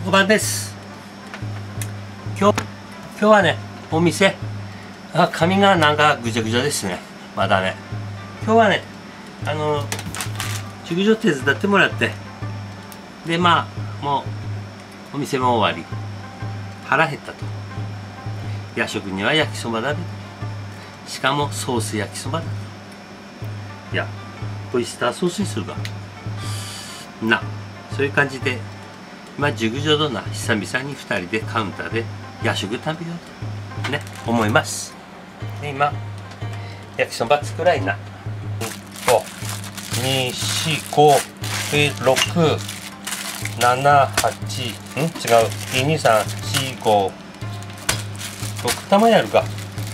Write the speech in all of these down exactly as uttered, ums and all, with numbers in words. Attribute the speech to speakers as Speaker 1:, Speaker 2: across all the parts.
Speaker 1: ごばんです。今日今日はね、お店あ髪がなんかぐちゃぐちゃですね。まだね、今日はね、あの熟女手伝ってもらって、でまあもうお店も終わり、腹減ったと。夜食には焼きそばだべ、しかもソース焼きそばだと。いや、オイスターソースにするかな、そういう感じで今熟女とな久々にふたりでカウンターで夜食食べようとね思います。で今焼きそば作らいな。に、し、ご、ろく、なな、はち、ん違う、いち、に、さん、し、ご、ろく玉やるか。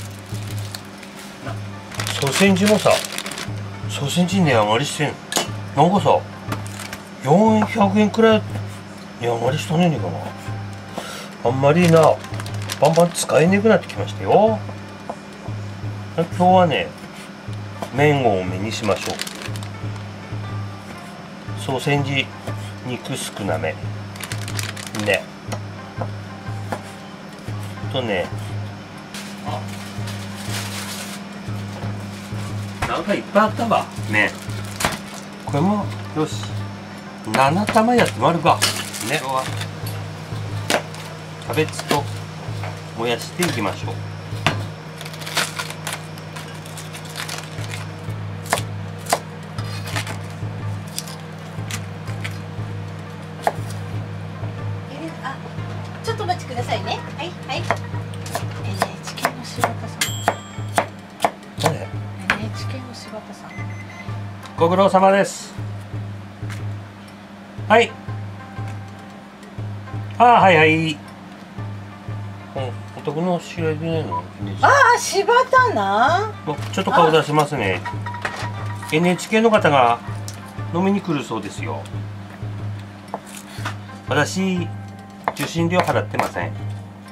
Speaker 1: ソーセージもさ、ソーセージ値上がりしてんの。なんかさ、よんひゃくえんくらい値上がりしとんねんかな。あんまりな、バンバン使えねくなってきましたよ。今日はね、麺を多めにしましょう。ソーセージ肉少なめねとね、あ、なんかいっぱいあったわ麺。これもよし、なな玉やってもあるかね。キャベツともやしていきましょう。
Speaker 2: ちょっとお待ちくださいね。はいはい。エヌエイチケー の柴田さん。
Speaker 1: 誰？
Speaker 2: エヌエイチケー の柴田さん。
Speaker 1: ご苦労様です。はい。ああ、はいはい。うん、お宅の知り合いでねえの？
Speaker 2: ああ、柴田な。
Speaker 1: ちょっと顔出しますね。エヌエイチケー の方が飲みに来るそうですよ。私受信料払ってません。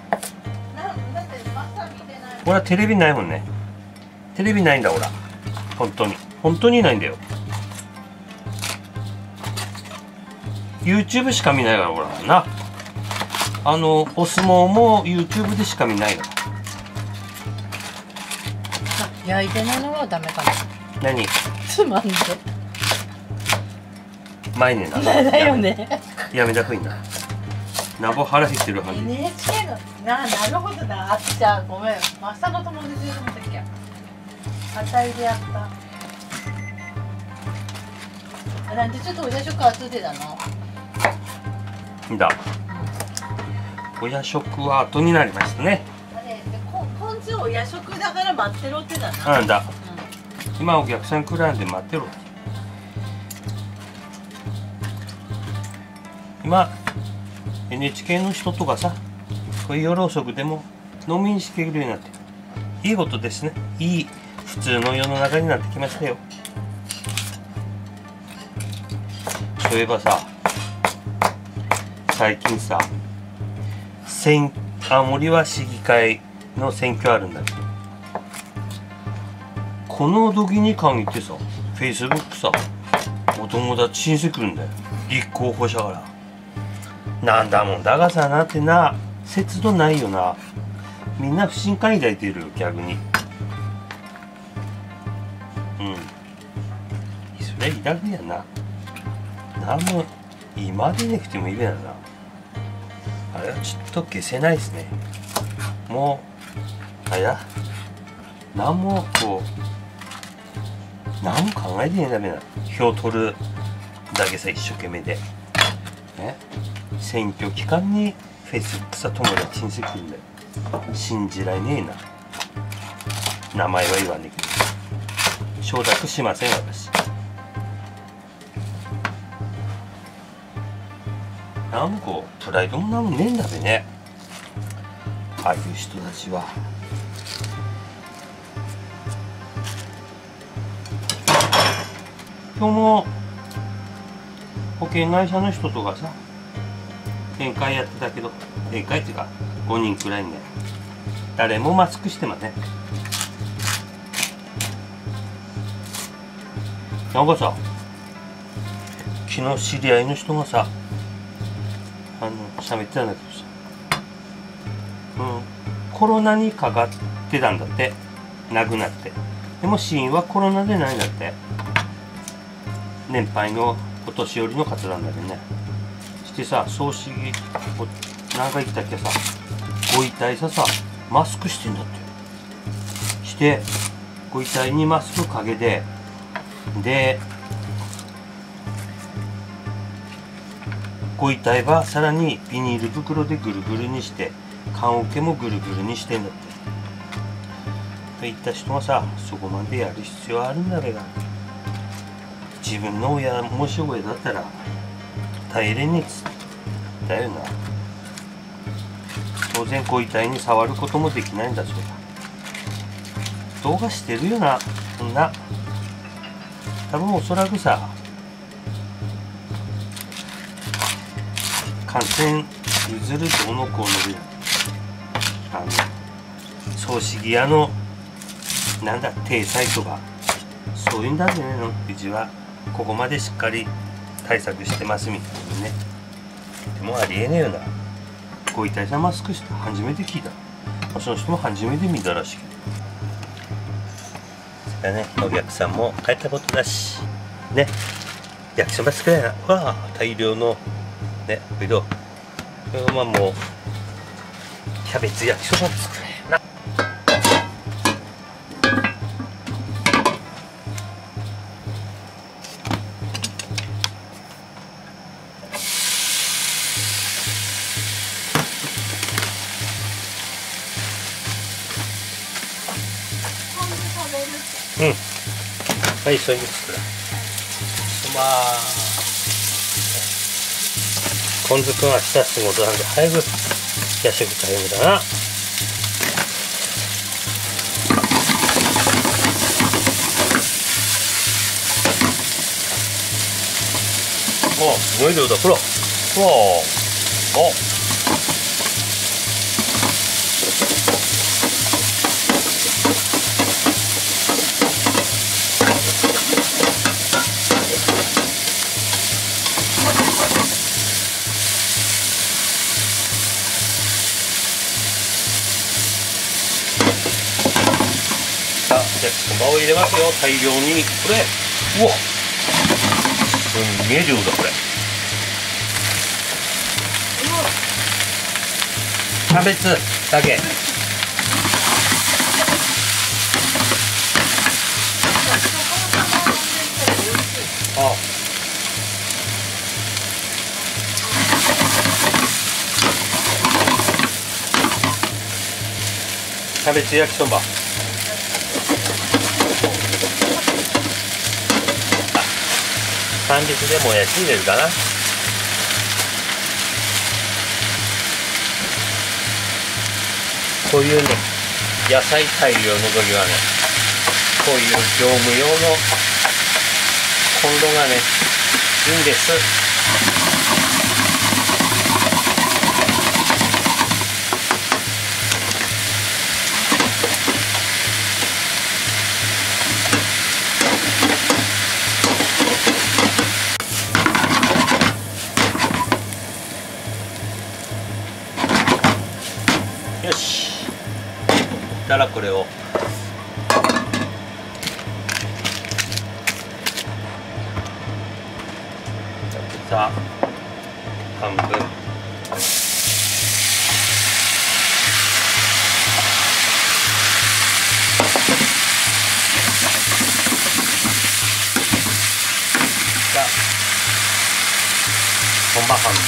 Speaker 1: ほらテレビないもんね。テレビないんだほら。本当に本当にないんだよ。YouTube しか見ないからほらな。あのお相撲も YouTube でしか見ないから。
Speaker 2: 焼いてないのはダメかな。
Speaker 1: 何？
Speaker 2: つまんで。
Speaker 1: 前ねな。
Speaker 2: だよね。
Speaker 1: やめたくいな。なぼ腹減ってるはず。
Speaker 2: エヌエイチケー のな、なるほどな。あっちゃんごめん。マサの友達で飲んだっけ。あたいでやった。なんでちょっとお夜食後でだの。
Speaker 1: だ。お夜食は後になりましたね。
Speaker 2: あれ、ここんちお夜食だから待ってろってだな。
Speaker 1: なんだ。うん、今お客さん来るんで待ってろ。今 エヌエイチケー の人とかさ、こういう夜遅くでも飲みにしてくれるようになっていいことですね。いい普通の世の中になってきましたよ。そういえばさ、最近さ、選青森は市議会の選挙あるんだけど、この時に限ってさ、フェイスブックさ、お友達申請来るんだよ、立候補者から。なんだもんだがさなってな、節度ないよな。みんな不信感抱いてるよ逆に。うん、それいらんやな。なんも今でなくてもいいべやな。あれはちょっと消せないですね。もうあれだ、なんもこう何も考えてねえだめな。票取るだけさ一生懸命でね。選挙期間にフェイスブックさ友達にしてくるんだよ。信じられねえな。名前は言わねえけど承諾しません私。なんもこうプライドもなんもねえんだべね、ああいう人たちは。今日も保険会社の人とかさ宴会やってたけど、宴会っていうかごにんくらいね、誰もマスクしてません。なんかさ、昨日知り合いの人がさ、 あの喋ってたんだけどさ、うん、コロナにかかってたんだって、亡くなって。でも死因はコロナでないんだって。年配のお年寄りの方なんだけどね。してさ、葬式を何回来たっけさ、ご遺体ささマスクしてんだって。してご遺体にマスクかけて、でご遺体はさらにビニール袋でぐるぐるにして、棺桶もぐるぐるにしてんだって。といった人はさ、そこまでやる必要あるんだべが。自分の親もし親だったら耐えれねえっつだよな。当然ご遺体に触ることもできないんだそうだ。動画してるよな、そんな。多分おそらくさ、感染譲るどうのこうので、あの葬式屋のなんだ体裁とかそういうんだねのうちはここまでしっかり対策してますみたいなね。でもありえねえよな。ご遺体さんマスクして初めて聞いた。その人も初めて見たらしいけど。それからね、お客さんも帰ったことだしね、焼きそば作れな。わあ大量のね、けどまあもうキャベツ焼きそば作れな。うん、はい、そういうの作る。まあポン酢くんは明日仕事なんで早く夜食タイムだな。お、すごい量だ。ほら、おお、さあ、じゃあそばを入れますよ、大量に。これ、うわ、すんげえ量だこれ。キャベツだけ。あ、キャベツ焼きそば。乾物でもやし入れるかな。こういうね、野菜大量の時はね、こういう業務用のコンロがね、いいんです。よし。たらこれをさあ半分。さあ本場半分。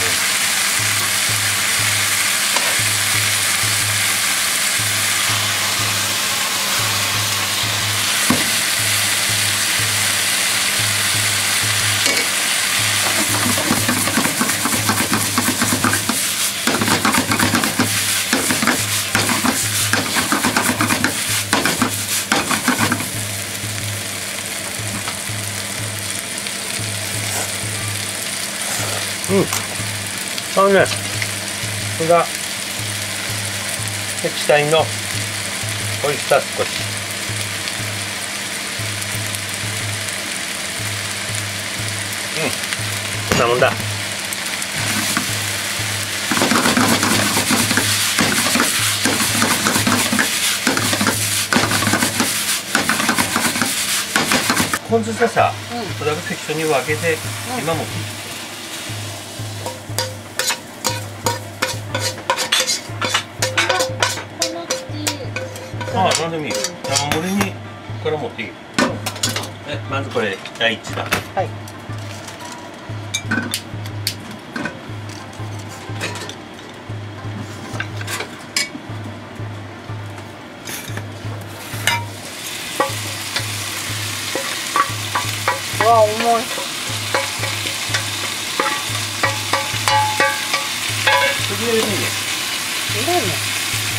Speaker 1: うん、あのね、これが液体のオイスター少し。うん、こんなもんだ。 ポン酢ささ、
Speaker 2: うん
Speaker 1: それだけ一緒に分けて、
Speaker 2: うん
Speaker 1: 今も
Speaker 2: この土
Speaker 1: ああ、なんでもいいよ。山盛りにから持っていいよ。え、まずこれ第一だ。
Speaker 2: はい。うわ、重い。
Speaker 1: 次入れていいね。
Speaker 2: いいね。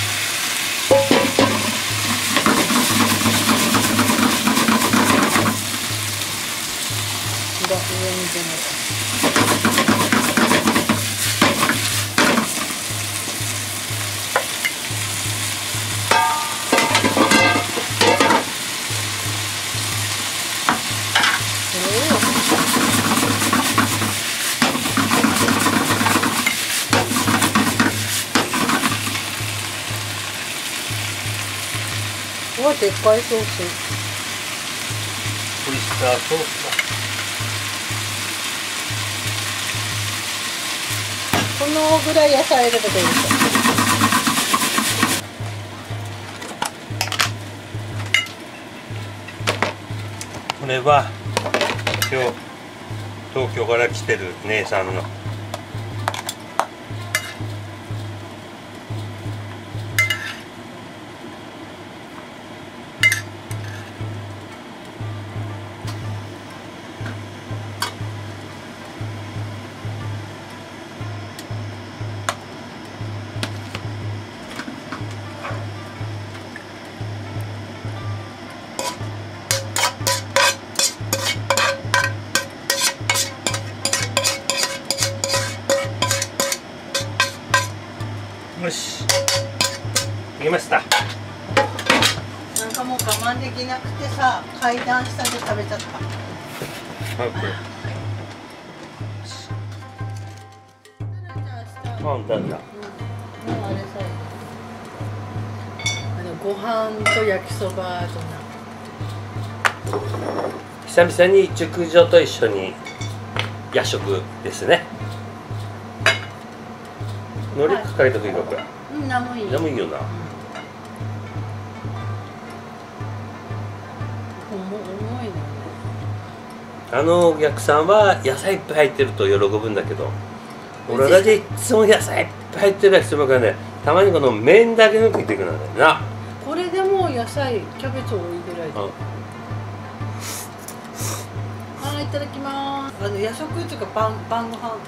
Speaker 2: 上に出ます。おお、でっかいソース。
Speaker 1: オイスターソースだ。
Speaker 2: このぐらい野菜入れるといいですよ。
Speaker 1: これは今日東京から来てる姉さんのよし、できました。
Speaker 2: なんかもう我慢できなくてさ、階段下で食べちゃった。
Speaker 1: はい、これ。あ、だんだ。
Speaker 2: うん、もうあれさあのご飯と焼きそばとな。
Speaker 1: 久々に熟女と一緒に夜食ですね。海苔かけとくいいのか。
Speaker 2: うん、なんもいい。
Speaker 1: でもいいよな。
Speaker 2: 重重いね。
Speaker 1: あのお客さんは野菜いっぱい入ってると喜ぶんだけど、俺らでいつも野菜いっぱい入ってる人もからね、たまにこの麺だけの食ってくるんだよな。
Speaker 2: これでも野菜キャベツ多いぐらいで。はい、いただきます。あの夜食っていうか晩晩ご飯。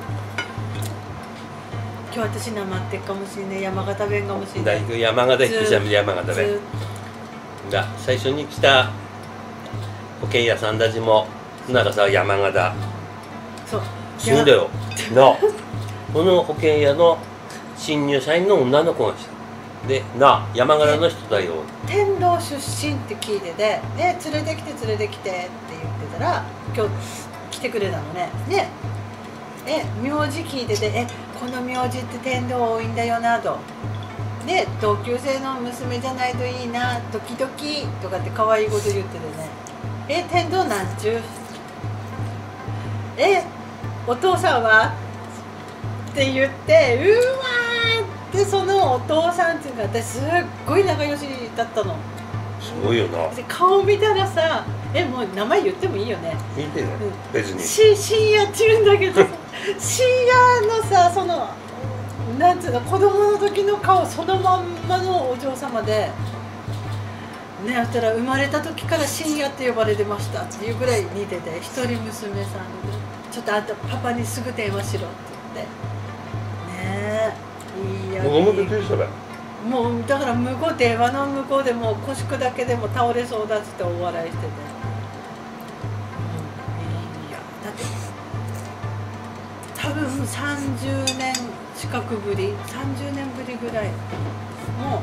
Speaker 2: 今日私なまってっかもしれない。山形弁かもしれない。
Speaker 1: 大工山形行ってじゃん、山形弁が最初に来た保険屋さんたちもなんかさ山形
Speaker 2: そう
Speaker 1: 死んだよな。この保険屋の新入社員の女の子がしたでな、山形の人だよ。
Speaker 2: 天童出身って聞いてて、で連れてきて連れてきてって言ってたら今日来てくれたのね。でえ名字聞いてて、えこの名字って天童多いんだよなと。で同級生の娘じゃないといいな、ドキドキとかって可愛いこと言っててね。え天童なんちゅう、えお父さんはって言って、うわーってそのお父さんっていうか私すっごい仲良しだったの。
Speaker 1: すごいよな。
Speaker 2: で顔見たらさ、えもう名前言ってもいいよね。
Speaker 1: 見てね、
Speaker 2: うん、
Speaker 1: 別に
Speaker 2: し深夜って言うんだけどさ深夜のさ、そのなんつうの子供の時の顔そのまんまのお嬢様でね、あったら生まれた時から深夜って呼ばれてましたっていうぐらい似てて、一人娘さんでちょっとあんたパパにすぐ電話しろって言ってねえ、いいや
Speaker 1: もうびっくりしたべ。
Speaker 2: もうだから向こう電話の向こうでもう腰砕けでも倒れそうだっつってお笑いしてて、うん、いいやだって多分さんじゅうねん近くぶりさんじゅうねんぶりぐらいも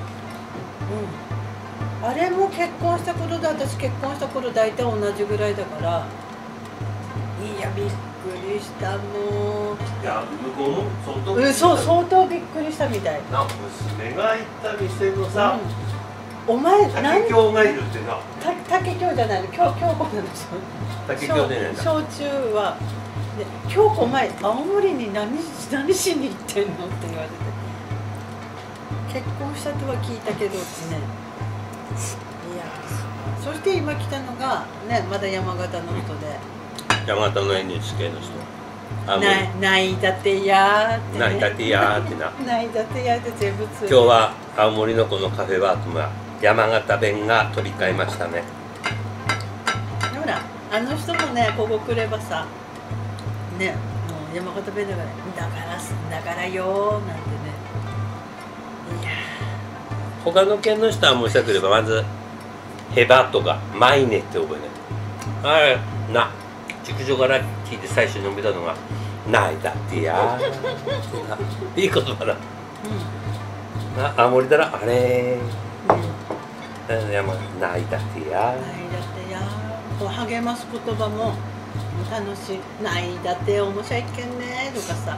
Speaker 2: う、うん、あれも結婚した頃で私結婚した頃大体同じぐらいだから、いやびっくりしたもう。
Speaker 1: いや向こうも相当
Speaker 2: うん、そう相当びっくりしたみたい
Speaker 1: な。娘が行った店のさ、
Speaker 2: うお前何
Speaker 1: 竹京がいるってな。
Speaker 2: た竹京じゃないの、京京子なんですよ。
Speaker 1: 竹京でね。
Speaker 2: 焼酎はで京子お前青森に何何しに行ってんのって言われて、結婚したとは聞いたけどってね。いやー、そして今来たのがね、まだ山形の人で、
Speaker 1: 山形の エヌエイチケー の人。あもう
Speaker 2: ないないだてやーってね。
Speaker 1: ないだてやーってな。
Speaker 2: ないだてやーって全部通
Speaker 1: 今日は青森のこのカフェワークは山形弁が飛び交いましたね。
Speaker 2: ほら、あの人もね、ここ来ればさ、ね、もう山形弁だから、だからす、だからよーなんてね。いや
Speaker 1: 他の県の人はもうしたければまずヘバとかマイネって覚えない。あれな、築所から聞いて最初に述べたのがないだってやーいい言葉だ。
Speaker 2: ー、
Speaker 1: な青森だらあれ
Speaker 2: うん、うん。
Speaker 1: ー山ないだってや
Speaker 2: ないだってやー、こう励ます言葉も楽しい。ないだって面白いけんねとかさ、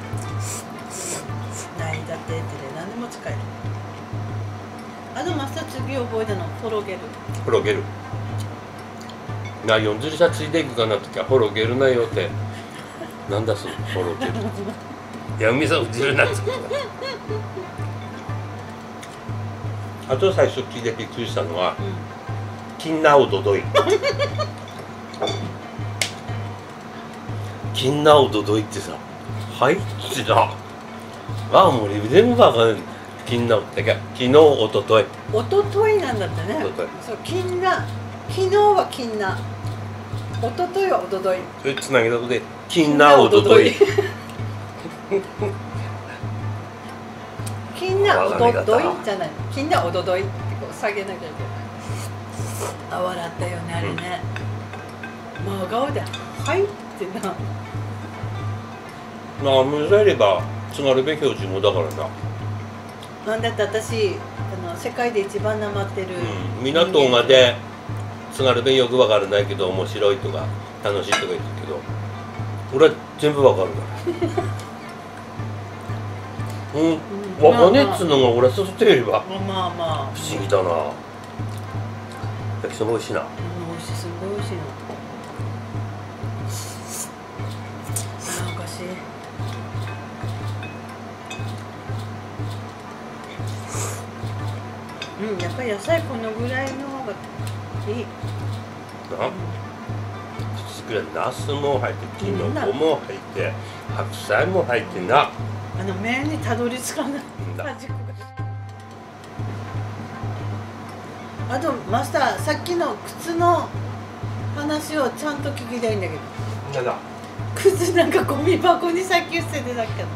Speaker 2: ないだってってね、何でも使える。あとマスター次覚えたのフォロゲル。
Speaker 1: ーほろげるな、よんずりさついていくかなときはほろげるなよってなんだそのほろげるいや海さんうじるなっつってあと最初聞いてびっくりしたのは
Speaker 2: うん、
Speaker 1: 金なおどどい金なおどどいってさはいってさ青森全部わかんない。金なおってか昨日おととい
Speaker 2: おとといなんだってね。
Speaker 1: おととい
Speaker 2: そう、金な、昨日は金な、おとといはおととい。
Speaker 1: それつなげたことで金なおどどい
Speaker 2: 金なおとといじゃない。金なおとといってこう下げなきゃいけない。あ、笑ったよねあれね。真顔ではいってな。
Speaker 1: まあむずれば津軽弁標準語だからな。
Speaker 2: なんだって私あの世界で一番なまってる、
Speaker 1: うん、港まで津軽弁よくわからないけど面白いとか楽しいとか言ってるけど俺は全部わかるからうんわかねえっつうのが俺はそってよりは
Speaker 2: まあまあまあ
Speaker 1: 不思議だな。焼きそば美味しいな。
Speaker 2: うん、美味しい、すごい美味しいの。あー、おかしい。うん、やっぱり野菜このぐらいの方がいい。
Speaker 1: な口くらいナスも入ってきのこも入って白菜も入ってな。
Speaker 2: あの麺にたどり着かない
Speaker 1: うんだ
Speaker 2: 味が。あとマスター、さっきの靴の話をちゃんと聞きたいんだけど、
Speaker 1: なんだ
Speaker 2: 靴なんかゴミ箱にさっき捨ててたっけど、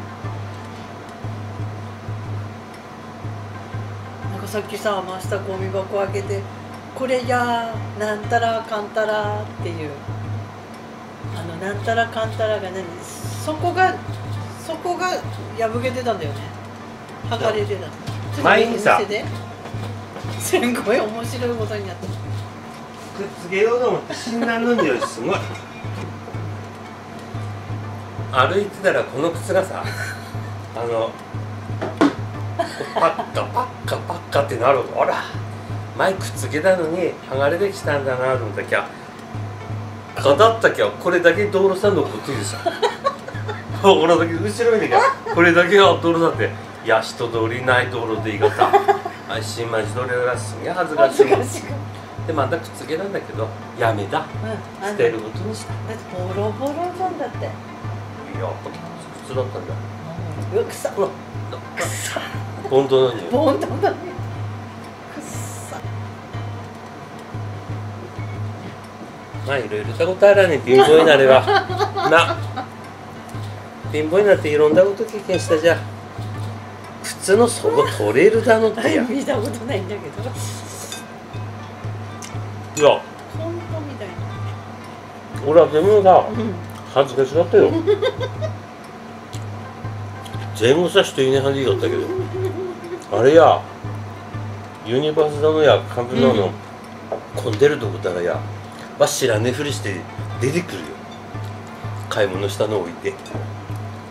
Speaker 2: なんかさっきさ、マスターゴミ箱開けてこれやなんたらかんたらっていう、あのなんたらかんたらが何、そこがそこが破けてたんだよね、剥がれてた。
Speaker 1: 前にさ
Speaker 2: ちょっと見せて、すごい面白いことになった。
Speaker 1: くっつけようと思って診断の匂いすごい歩いてたらこの靴がさあのパッカパッカパッカってなる。あら前くっつけたのに剥がれてきたんだなと思ったきゃかだったきゃこれだけ道路さん残ってるでしょ俺だけ後ろ見てきゃこれだけが道路さんっていや人通りない道路で言い方あ新町通りがすげえ恥ずかしい
Speaker 2: 恥ずかしい。
Speaker 1: でまたくっつけたんだけどやめた
Speaker 2: うん、
Speaker 1: 捨てることにした。
Speaker 2: だってボロボロじゃんだって。
Speaker 1: いや靴だったんだ。
Speaker 2: うわ、くさ。
Speaker 1: ほら本当なのに
Speaker 2: ボンとだね。くっさ。
Speaker 1: まあいろいろたことあらね貧乏になればな貧乏になっていろんなこと経験したじゃん。靴の底取れるだのってやい
Speaker 2: 見たことないんだけど。
Speaker 1: や
Speaker 2: 本当みたいな。
Speaker 1: 俺はでもさ
Speaker 2: うん。
Speaker 1: 恥ずかしかったよ前後さ人いねはずだったけどあれやユニバースだのやカンプなの、うん、混んでるとこだらやわ知らねえふりして出てくるよ買い物したの置いて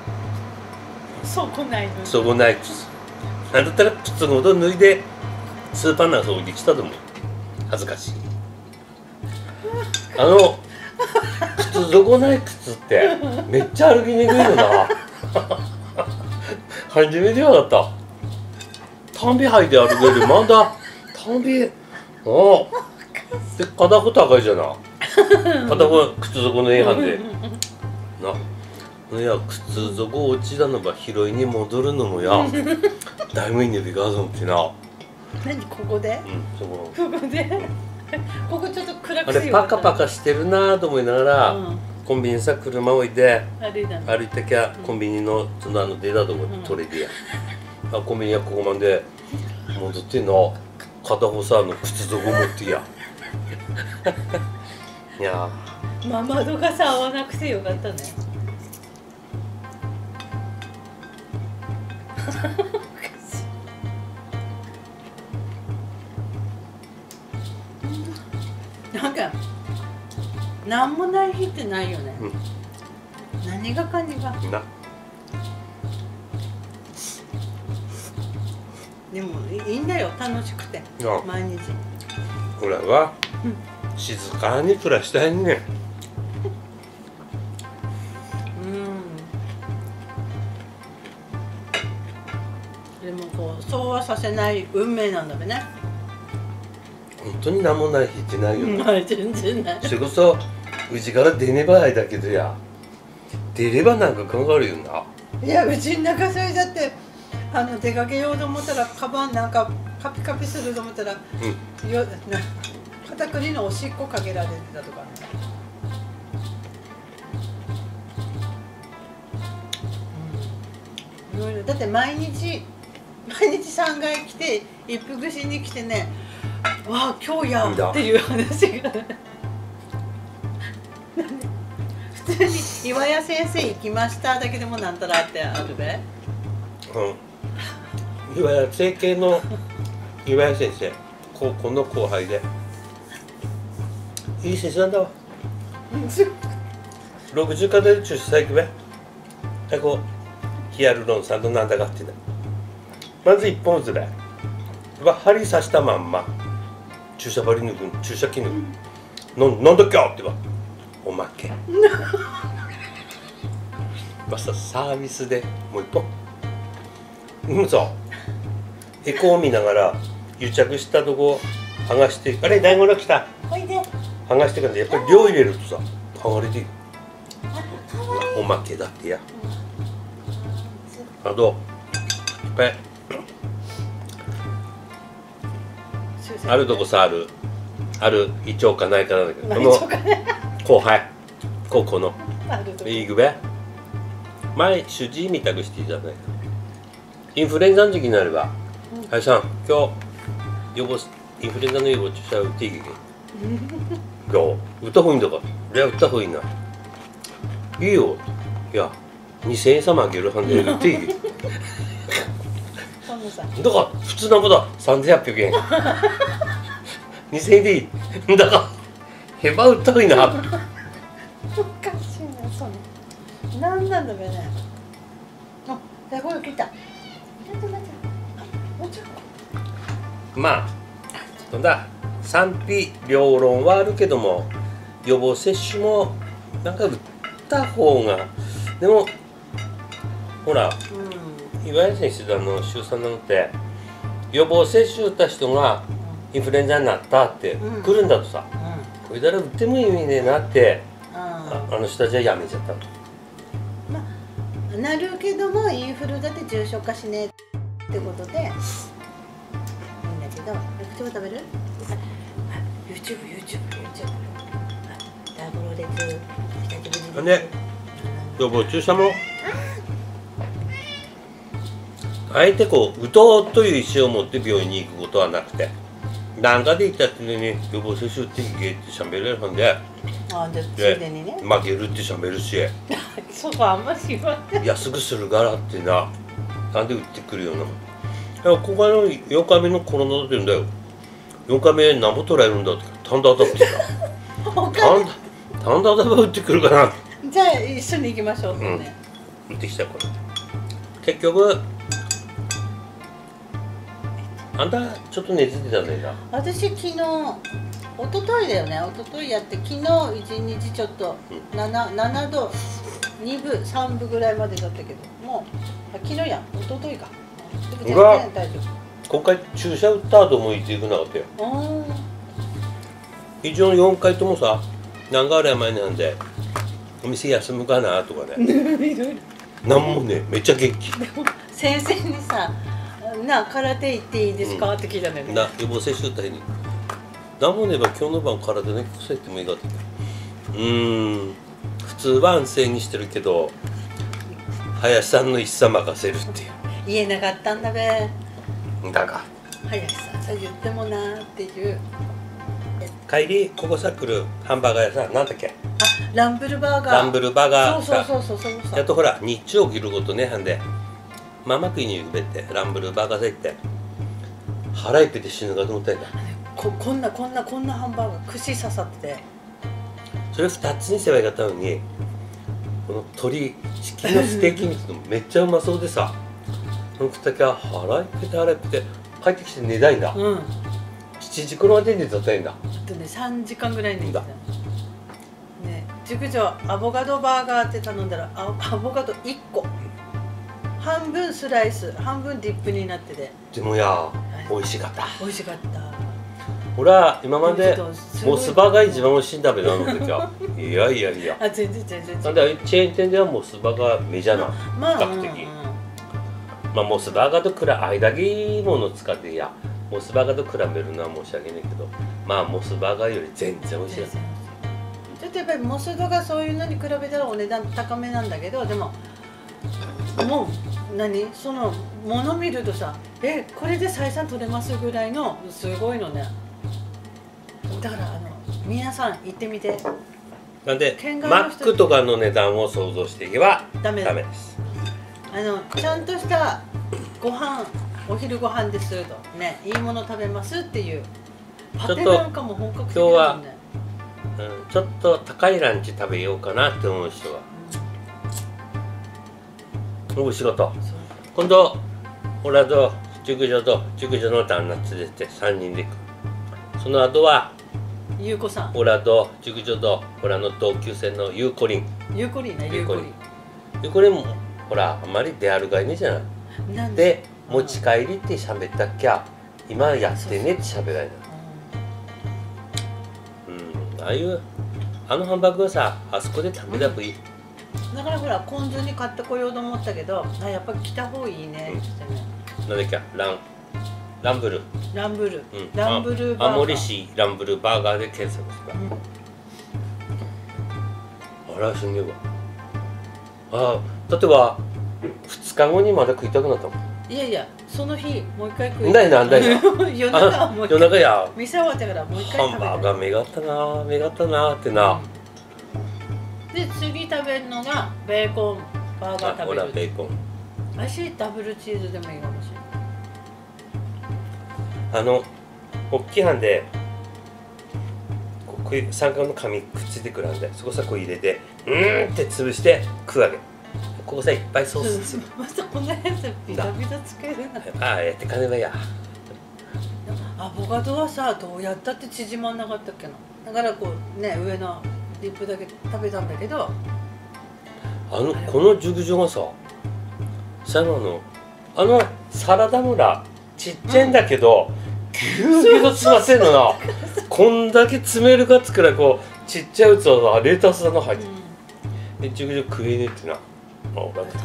Speaker 2: そこないの。
Speaker 1: そこない靴なんだったら靴ごと脱いでスーパーなんか置いてきたと思う。恥ずかしい。あの靴底ない靴ってめっちゃ歩きにくいのな。初めて分かった。単尾履いて歩けるまだ単尾おで片方高いじゃな。片方靴底の違反でな。いや靴底落ちたのば拾いに戻るのもやだいぶいいねびかと思ってな。
Speaker 2: 何ここで？
Speaker 1: うんそこ
Speaker 2: ここでここちょっと暗
Speaker 1: あ
Speaker 2: くし
Speaker 1: れパカパカしてるなと思いながら、
Speaker 2: うん、
Speaker 1: コンビニさ車置いて
Speaker 2: 歩いたの
Speaker 1: 歩いてきゃコンビニのそのあの出たと思って取れてや、あコンビニはここまで戻ってんの片方さあの靴底持ってやいや
Speaker 2: まあ窓がさ合わなくてよかったねなんかなんもない日ってないよね、
Speaker 1: うん、
Speaker 2: 何がかにが
Speaker 1: な
Speaker 2: でもいいんだよ楽しくて
Speaker 1: あ
Speaker 2: 毎日
Speaker 1: 俺は
Speaker 2: うん
Speaker 1: 静かに暮らしたいね。
Speaker 2: うんでもこうそうはさせない運命なんだべね
Speaker 1: 本当に何もない日ってないよね。
Speaker 2: まあ全然ない
Speaker 1: それこそうちから出ねばあれだけどや出ればなんか考えるよな。
Speaker 2: いやうちの中それだってあの出かけようと思ったらカバンなんかカピカピすると思ったら、
Speaker 1: うん
Speaker 2: よな片栗のおしっこかけられてたとか、うん、いろいろだって毎日毎日さんかい来て一服しに来てねわあ今日やっていう話が普通に岩屋先生行きましただけでもなんたらってあるべ
Speaker 1: うん岩屋整形の岩屋先生高校の後輩でいい先生なんだわ。ろくじゅうかで注射さ行くべはいこうヒアルロン酸となんだかってなまず一本ずれは針刺したまんま注射針抜く注射器抜くの飲んどきゃってばおまけまさサービスでもう一本うんそうエコー見ながら癒着したとこ剥がしてあれ大五郎来た
Speaker 2: おいで
Speaker 1: 剥がしてからやっぱり量入れるとさ剥がれていくおまけだってやあといっぱいあるとこさあるある胃腸かないかなんだけどこの後輩高校のいいぐべ前主治医みたくしていいじゃないかインフルエンザの時期になれば「林さん今日予防インフルエンザの予防注射打っていいけど今日打った方がいいんだから俺は打った方がいいないいよいやにせんえん様あげるはんで打っていいけどだから普通のことはさんぜんはっぴゃくえんにせんえんでいいだからへば打った方がいいな
Speaker 2: おかしいなそれ何なんだべねあ大五郎来たちょっと待ってもうちょっと
Speaker 1: まあそんだ賛否両論はあるけども予防接種もなんか打った方がでもほら
Speaker 2: うん
Speaker 1: 岩井先生の周さんなのって予防接種打った人がインフルエンザになったって来るんだとさ、うん、これなら打っても意味ねえなって、うん、あ, あの人たちはやめちゃったと。
Speaker 2: まあなるけどもインフルだって重症化しねえってことでいいんだけど焼きそば食べる ユーチューブユーチューブユーチューブ ダブルレッツ久しぶり
Speaker 1: で予防注射もあえてこう打とうという意思を持って病院に行くことはなくて何かで言ったってね予防接種っていけってしゃべれるんで
Speaker 2: あじゃついでにね
Speaker 1: 負けるってしゃべるし
Speaker 2: そこあんまし言わない
Speaker 1: 安くするからってななんで売ってくるようなもん今回のよんかいめのコロナだって言うんだよよんかいめ何も取られるんだって単打当たってさ単単打当たば売ってくるかな
Speaker 2: じゃあ一緒に行きましょうってね、
Speaker 1: うん、売ってきたこれ結局あんたちょっと熱出たんだよな。
Speaker 2: 私昨日一昨日だよね、一昨日やって昨日一日ちょっとなな、ななどにぶさんぶぐらいまでだったけど、もうあ昨日やん、一昨日か。全然大丈
Speaker 1: 今回注射打った後も行っていくなかったよ。
Speaker 2: 夫。
Speaker 1: 一応よんかいともさ、何があれ前なんでお店休むかなとかね。
Speaker 2: いろいろ。
Speaker 1: なんもね、めっちゃ元気。
Speaker 2: でも先生にさ、な空手行っていいですか、って聞いたんだよね。
Speaker 1: な予防接種打った日に。なんもねば今日の晩体ねこせってもいいかって。うーん。普通は安静にしてるけど、林さんの一さ任せるっていう。
Speaker 2: 言えなかったんだべ。
Speaker 1: だが
Speaker 2: 林さんさ言ってもなーっていう。
Speaker 1: 帰りここさ来るハンバーガー屋さんなんだっけ？
Speaker 2: あ、ランブルバーガー。
Speaker 1: ランブルバーガー
Speaker 2: そうそうそうそうそう。
Speaker 1: やっとほら日中起きることねはんでママ食いに行くべってランブルバーガーさ行って腹いっぺて死ぬかと思ったんだ。
Speaker 2: ここんなこんなこんなハンバーガー串刺さってて、
Speaker 1: それふたつにすればよかったのに、この鶏チキンのステーキ肉のめっちゃうまそうでさ、その食ったきゃ腹いっぺて腹いっぺて帰ってきて寝たいんだ。
Speaker 2: うん、
Speaker 1: しちじ頃まで寝とったいんだ。
Speaker 2: あとねさんじかんぐらい寝てたね。熟女アボカドバーガーって頼んだらアアボカドいっこ半分スライス半分ディップになってて
Speaker 1: でもや美味しかった。
Speaker 2: 美味しかった。
Speaker 1: 俺は今まで
Speaker 2: ちょっとすごい
Speaker 1: モスバーが一番美味しいんだべなあの時は。いやいやいや。
Speaker 2: あ全然全然違う。
Speaker 1: なんでチェーン店ではモスバーがメジャーな
Speaker 2: まあ
Speaker 1: 比較的。まあモスバーガーと比べ間木もの使っていやモスバーガーと比べるのは申し訳ないけど、まあモスバーガーより全然美味しいやつ。
Speaker 2: ちょっとやっぱりモスドがそういうのに比べたらお値段高めなんだけど、でももう何そのもの見るとさ、えこれで採算取れますぐらいのすごいのね。だからあの皆さん行ってみて。
Speaker 1: なんで
Speaker 2: 県外
Speaker 1: マッ
Speaker 2: の人
Speaker 1: クとかの値段を想像していけば
Speaker 2: ダメ
Speaker 1: ダメです。
Speaker 2: あのちゃんとしたご飯お昼ご飯でするとね、いいもの食べますっていう。パテなんかも本格的だもんね。
Speaker 1: うん、ちょっと高いランチ食べようかなって思う人は、うん、美味しかった。今度俺と熟女と熟女の旦那連れてさんにんで行く。その後は
Speaker 2: ゆうこさん、
Speaker 1: 俺と熟女と俺の同級生のゆうこりん。
Speaker 2: ゆうこりんね、ゆうこりん。
Speaker 1: ゆうこりんもほらあんまり出歩がいねえじゃない。
Speaker 2: なん
Speaker 1: で持ち帰りって喋ったっきゃ今やってねって喋られた。ああいうあのハンバーグはさあそこで食べたくいい、
Speaker 2: うん、だからほらポン酢に買ってこようと思ったけど、あやっぱり来た方がいいねってね、
Speaker 1: うん、なんだっけランランブル
Speaker 2: ランブル、
Speaker 1: うん、
Speaker 2: ランブルバーガー、
Speaker 1: 青森市ランブルバーガーで検索した、うん、あらすげえわ。ああ例えばふつかごにまだ食いたくなったもん。
Speaker 2: いやいやその日もう一回食い
Speaker 1: なんだよなんだよ
Speaker 2: 夜中はもう一回
Speaker 1: 夜中や
Speaker 2: 店終わってからもう一回
Speaker 1: ハン
Speaker 2: 食べたい。
Speaker 1: バーガー目があったな目があったなってな、
Speaker 2: うん、で次食べるのがベーコンバーガー食べる。
Speaker 1: ほらベーコン
Speaker 2: 私ダブルチーズでもいいかもしれない。
Speaker 1: あの大きいハンでこうこういう三角の紙くっついてくるんで、そこさこう入れてうーんって潰して食うわけ。ここさいっぱいソースつぶ
Speaker 2: またこんなやつビタビタつけるな。
Speaker 1: ああやってかねばや。
Speaker 2: アボカドはさどうやったって縮まんなかったっけな。だからこうね上のディップだけ食べたんだけど、
Speaker 1: あのこの熟女がさ最後のあのサラダ村ちっちゃいんだけど、ぎゅうぎゅうと詰まってんのな。こんだけ詰めるかっつくらいこうちっちゃい器がレタスが入ってる、うん、で熟女食えねえってな。あ俺
Speaker 2: だ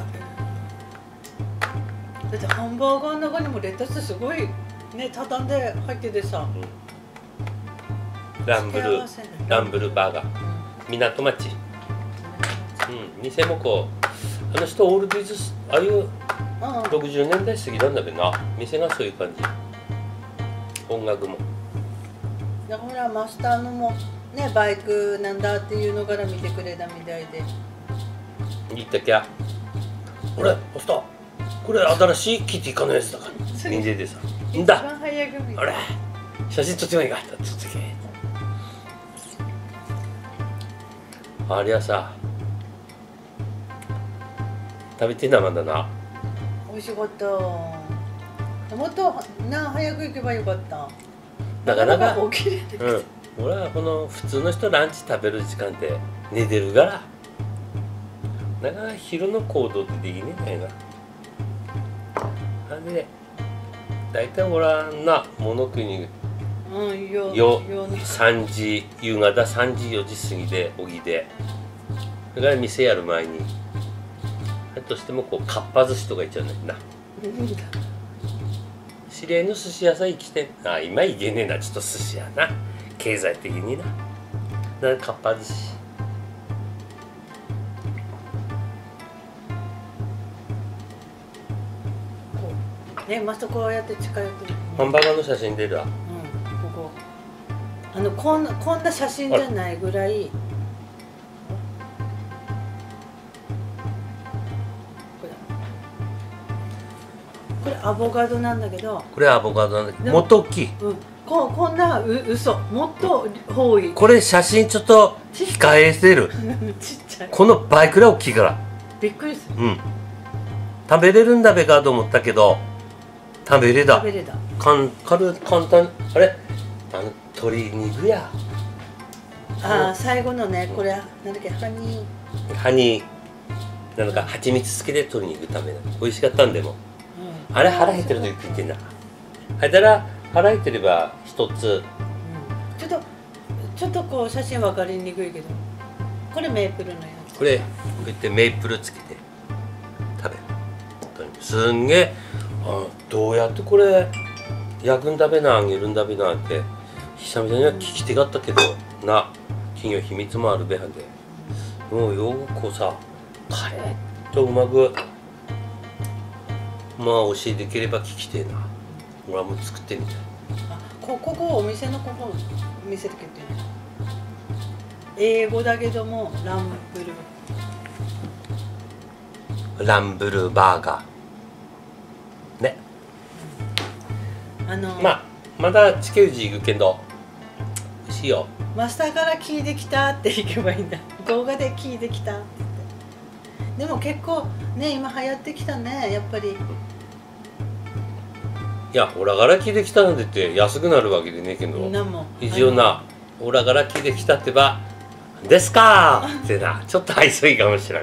Speaker 2: ってハンバーガーの中にもレタスすごいね畳んで入っててさ、
Speaker 1: うん、ランブルランブルバーガー、うん、港町、うん、店もこうあの人オールディーズああいうろくじゅうねんだい過ぎなんだけどな、店がそういう感じ。音楽も
Speaker 2: だからマスターのもねバイクなんだっていうのから見てくれたみたいで
Speaker 1: 言ったきゃ俺マスターこれ新しいキティカのやつだから見ててさんだあれ写真撮ってもいいかって撮ってけ。ありゃさ食べてんだまだな。
Speaker 2: 美味しかった。 もっとな早く行けばよかった。
Speaker 1: なかなか
Speaker 2: 起きれない。
Speaker 1: うん俺はこの普通の人ランチ食べる時間って寝てるからだから昼の行動ってできねえんだよな。なんで大体俺はな物食いに
Speaker 2: うんよ
Speaker 1: よ
Speaker 2: よの
Speaker 1: さんじ夕方さんじよじ過ぎで起きてだから店やる前にどうしてもこうかっぱ寿司とか行っちゃうんだよな。知り合いの寿司屋さん行きてあ今行けねえなちょっと寿司屋な経済的になだからかっぱ寿司
Speaker 2: ねまたこうやって近寄ってる。
Speaker 1: ハンバーガーの写真出るわ。
Speaker 2: うんここあのこんなこんな写真じゃないぐらい。これアボカドなんだけど、
Speaker 1: これアボカドなんだけどもっと大きい。
Speaker 2: うん、ここんなう嘘もっと多い。
Speaker 1: これ写真ちょっと控えてる。
Speaker 2: ちっちゃい。
Speaker 1: この倍くらい大きいから。
Speaker 2: びっくりする。
Speaker 1: うん食べれるんだべかと思ったけど食べれだ
Speaker 2: 食べれた。
Speaker 1: かん軽簡単あれあの鶏肉や
Speaker 2: ああ最後のねこれなんだっけハニー。
Speaker 1: 葉になんか蜂蜜つけて鶏肉食べる美味しかったんでも
Speaker 2: うん、
Speaker 1: あれ腹減ってる時食ってんだあれだら腹減ってれば一つ
Speaker 2: うん、ちょっとちょっとこう写真分かりにくいけどこれメープルのやつ。
Speaker 1: これこうやってメープルつけて食べるすんげえあどうやってこれ焼くんだべな揚げるんだべなって久々には聞き手があったけどな企業秘密もあるべはんでもうよくこうさカレーとうまくまあ教えていければ聞きてえな俺はもう作ってみたい。
Speaker 2: あこここお店のここ見せてくれてる。英語だけどもランブル
Speaker 1: ランブルバーガーね
Speaker 2: あの、
Speaker 1: まあまだ地球人行くけど美味しいよ。
Speaker 2: マスターから聞いてきたって行けばいいんだ。動画で聞いてきたって言って。でも結構ね今流行ってきたねやっぱり。
Speaker 1: いやオラから聞いてきたなんてって安くなるわけでねえけど
Speaker 2: なんも
Speaker 1: 一応なオラから聞いてきたってばですかーってなちょっと愛想いいかもしれない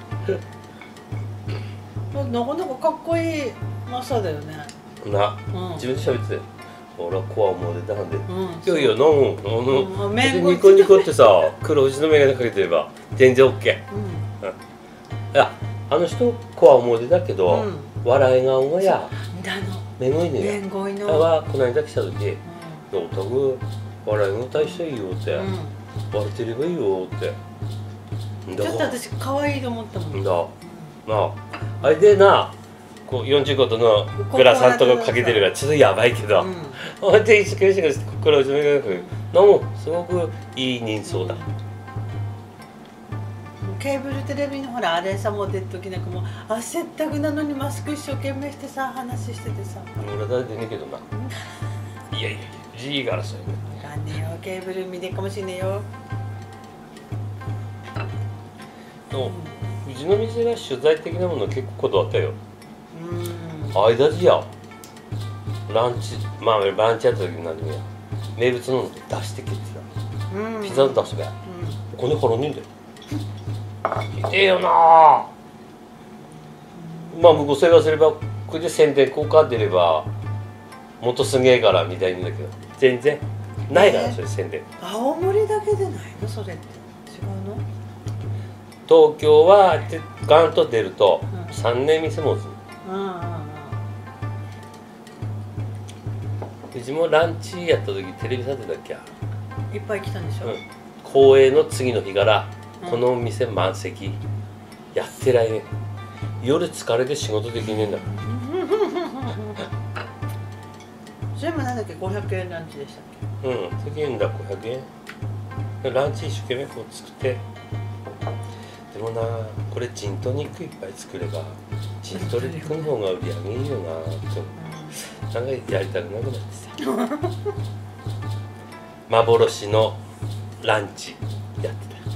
Speaker 2: なかなかかっこいいマスターだよね。
Speaker 1: な、
Speaker 2: うん
Speaker 1: 自分で喋ってて俺はコアも出たんで、
Speaker 2: うん
Speaker 1: いやいやなんあの、
Speaker 2: うん
Speaker 1: でニコニコってさ黒縁の眼鏡かけてれば全然 OK。
Speaker 2: うん
Speaker 1: いやあの人コアも出たけど、
Speaker 2: うん
Speaker 1: 笑い顔がや
Speaker 2: だの
Speaker 1: めごいね
Speaker 2: めんごいの。
Speaker 1: あはこの間来た時
Speaker 2: う
Speaker 1: 「おたく笑い顔大していいよ」って、
Speaker 2: んうん
Speaker 1: 笑ってればいいよって
Speaker 2: ちょっと私可愛いと思ったもん。
Speaker 1: だなああれでなこうよんじゅうごどのグラサンとかかけてるからちょっとやばいけど、
Speaker 2: うん
Speaker 1: ほんで一生懸命して心を詰めがくのもすごくいい人相だ。
Speaker 2: ケーブルテレビのほらあれさもう出る時なんかもうあせったくなのにマスク一生懸命してさ話しててさ。
Speaker 1: 俺は誰でねえけどな。いやいやいいからそういうの。
Speaker 2: いらねえよケーブル見てるかもしれねえよ。
Speaker 1: のうちの店が取材的なもの結構こだわったよ。
Speaker 2: うん
Speaker 1: 間地やランチまあランチやった時に何でもや名物の出してけって
Speaker 2: うん
Speaker 1: なピザ出すべ
Speaker 2: う
Speaker 1: お金払うねんだよひでえよなあまあ向こう生活すればこれで宣伝効果出ればもっとすげえからみたいに言うんだけど全然ないから
Speaker 2: えー
Speaker 1: それ宣伝
Speaker 2: ん青森だけでないのそれって違うの。
Speaker 1: 東京はでガンと出ると
Speaker 2: うん
Speaker 1: さんねん店持つ
Speaker 2: うんうんうん
Speaker 1: うちもランチやった時テレビさてたっけ、
Speaker 2: いっぱい来たんでしょ。
Speaker 1: うん、公演の次の日から
Speaker 2: うん
Speaker 1: この店満席やってられねえ夜疲れて仕事できねえんだ
Speaker 2: それもなんだっけごひゃくえんランチでしたっ
Speaker 1: うん責任だごひゃくえんランチ一生懸命こう作ってでもなこれジントニックいっぱい作ればジントニックの方が売り上げいいよなってなんかやりたくなくなってさ幻のランチやってた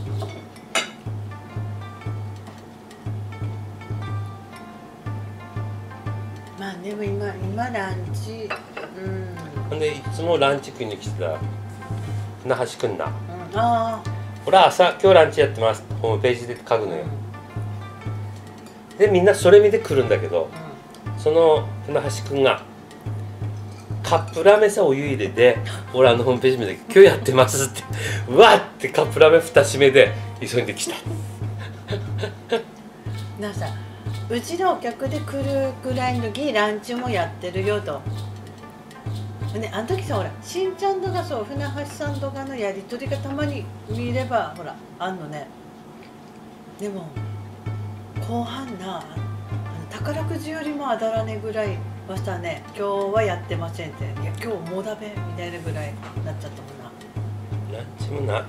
Speaker 2: まあでも今今ランチうん
Speaker 1: ほんでいつもランチ食いに来てた船橋くんな、
Speaker 2: うん、ああ
Speaker 1: 俺は朝今日ランチやってますホームページで書くのよ、でみんなそれ見て来るんだけど、その船橋くんがカップラーメンさお湯入れて俺あのホームページ見て「今日やってます」ってうわってカップラーメン蓋閉めで急いで来た。
Speaker 2: なんかさうちのお客で来るぐらいの時ランチもやってるよと。ね、あの時さほらしんちゃんとかそう船橋さんとかのやり取りがたまに見ればほらあんのね。でも後半なあの宝くじよりも当たらねえぐらいはしたね今日はやってませんっていや今日もうだべみたいなぐらいになっちゃったもんな。
Speaker 1: ランチもな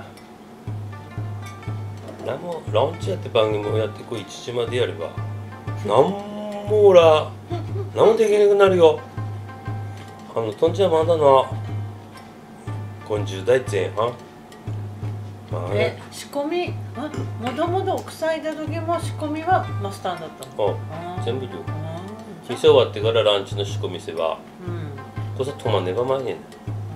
Speaker 1: 何もランチやって番組もやってこういちじまでやればなんもおら何もできなくなるよ。あのとんちゃまだなよんじゅうだいぜん半、まあ
Speaker 2: え
Speaker 1: ね、
Speaker 2: 仕込みあもともと奥さんいた時も仕込みはマスターだったの。
Speaker 1: あ
Speaker 2: あー
Speaker 1: 全部で
Speaker 2: あー
Speaker 1: 店終わってからランチの仕込みせば
Speaker 2: うん
Speaker 1: こそ止まんねばまいねん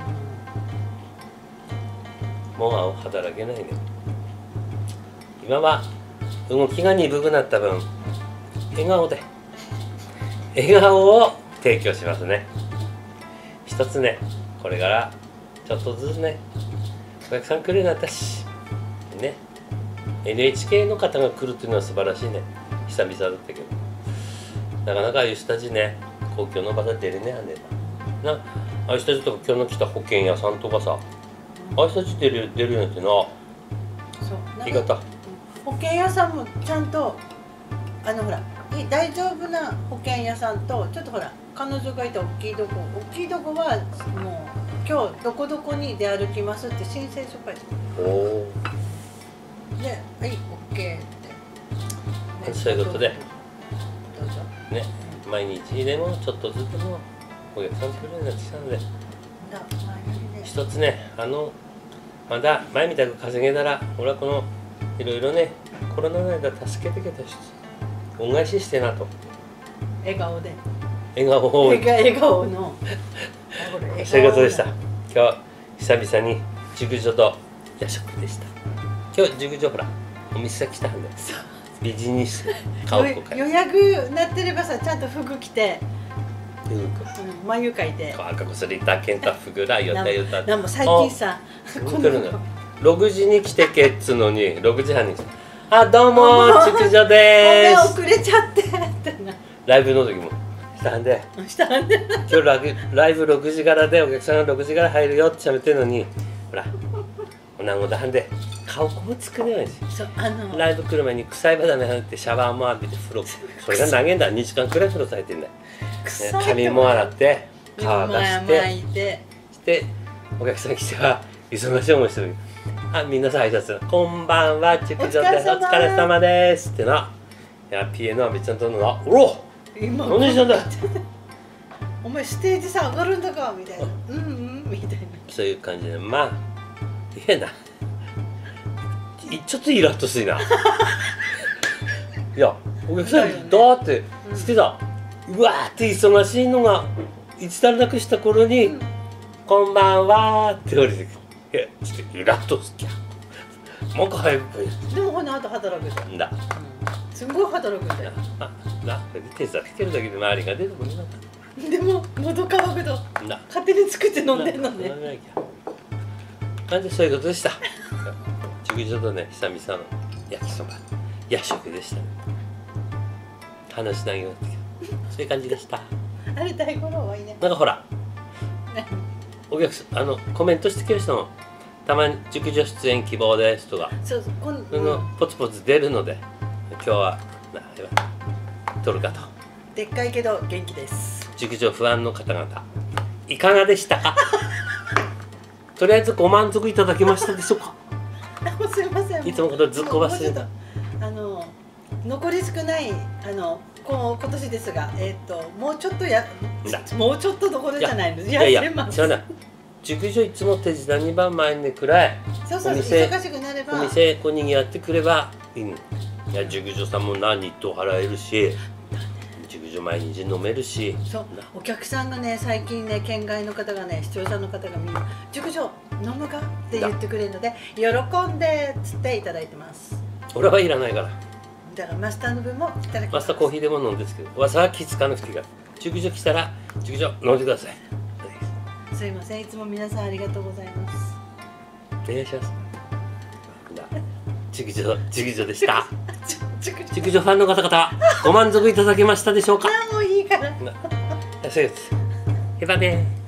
Speaker 1: もう働けないね。今は動きが鈍くなった分笑顔で笑顔を提供しますね。一つねこれからちょっとずつねお客さん来るようになったしね エヌエイチケー の方が来るっていうのは素晴らしいね。久々だったけどなかなかああいう人たちね公共の場で出れねえはんねんな。なああいう人たちとか今日の来た保険屋さんとかさああいう人たち出る出るようになってな
Speaker 2: そう
Speaker 1: 言い方
Speaker 2: 保険屋さんもちゃんとあのほらい大丈夫な保険屋さんとちょっとほら彼女がいた大きいとこ大きいとこはもう今日どこどこに出歩きますって申請書書いて
Speaker 1: おお
Speaker 2: ではい OK って、ね、
Speaker 1: そういうことで
Speaker 2: どうぞ
Speaker 1: ね毎日でもちょっとずつもお客さん来るようになってきたので
Speaker 2: だ前にね
Speaker 1: 一つねあのまだ前みたく稼げたら俺はこのいろいろねコロナの間助けてくれた人恩返ししてなと
Speaker 2: 笑顔で
Speaker 1: 笑顔を
Speaker 2: 笑顔笑顔の
Speaker 1: そういうことでした。今日久々に熟女と夜食でした。今日熟女ほらお店来たんでビジネス顔
Speaker 2: 予
Speaker 1: こか
Speaker 2: 予約なってればさちゃんと服着て、
Speaker 1: うん
Speaker 2: うん、眉描いて
Speaker 1: 赤こそりたけんたふぐらよったよった
Speaker 2: なんも最近さ
Speaker 1: こんなのろくじに来てけっつのにろくじはんにあどうも熟女でーす
Speaker 2: ごめん遅れちゃってってな
Speaker 1: ライブの時もしたんで
Speaker 2: したらね
Speaker 1: 今日ライブライブろくじからでお客さんがろくじから入るよって喋ってるのにほらおなごだはんで顔こぶつくねえし
Speaker 2: そうあの
Speaker 1: ライブ来る前に臭い場だめはってシャワーも浴びて風呂それが投げんだにじかんくらい風呂されてんだよ、ね、
Speaker 2: 臭い
Speaker 1: 髪も洗って顔出して
Speaker 2: 巻いて
Speaker 1: してお客さん来ては忙しい思いしてるあみんなさ挨拶こんばんは熟女ですお疲れ様ですってないやピエの阿部ちゃんとのなおろ
Speaker 2: 今
Speaker 1: 何したんだ
Speaker 2: お前ステージさ上がるんだかみたいなうんうんみたいな
Speaker 1: そういう感じでまあいやないちょっとイラッとするないやお客さん、ね、だって好きだ、うん、うわーって忙しいのが一段落した頃に、うん、こんばんはって降りてくるいやちょっとイラッとすきゃもう早く
Speaker 2: でもこの後働くじゃん
Speaker 1: だ、
Speaker 2: うん、すごい働くんだよ
Speaker 1: あな手伝ってるだけで周りが出るもんな
Speaker 2: でも喉乾くと勝手に作って飲んでんのね
Speaker 1: なんでそういうことでした熟女とね久々の焼きそば夜食でしたね話しないよってそういう感じでした
Speaker 2: あれ大五郎はいいね
Speaker 1: なんかほらお客さんあのコメントしてくれる人もたまに熟女出演希望ですとか
Speaker 2: そうそうこん、
Speaker 1: うん、のポツポツ出るので今日は撮るかと
Speaker 2: でっかいけど元気です
Speaker 1: 熟女不安の方々いかがでしたかとりあえずご満足いただけましたでしょうか
Speaker 2: すいません
Speaker 1: いつもことずっこ忘れた
Speaker 2: あの残り少ないあのこう今年ですがえっ、ー、ともうちょっとやもうちょっとどころじゃないの
Speaker 1: いやいや違うな熟女いつも手品にばんまえねくらい
Speaker 2: そうそう忙しくなれば
Speaker 1: お店こうにぎわってくればいいのいや熟女さんも何と払えるし熟女毎日飲めるし、
Speaker 2: そうお客さんがね最近ね県外の方がね視聴者の方がみんな「熟女飲むか?」って言ってくれるので喜んでっつっていただいてます。
Speaker 1: 俺はいらないから。
Speaker 2: だからマスターの分もいただきます。
Speaker 1: マスターコーヒーでも飲んですけど、わざわざ気付かなくていいから。熟女来たら熟女飲んでください。
Speaker 2: すいません、いつも皆さんありがとうございます。
Speaker 1: お願いします。熟女熟女でした。
Speaker 2: 熟女
Speaker 1: 熟女ファンの方々ご満足いただけましたでしょうか。
Speaker 2: もういいから。
Speaker 1: そうです。ヘバね。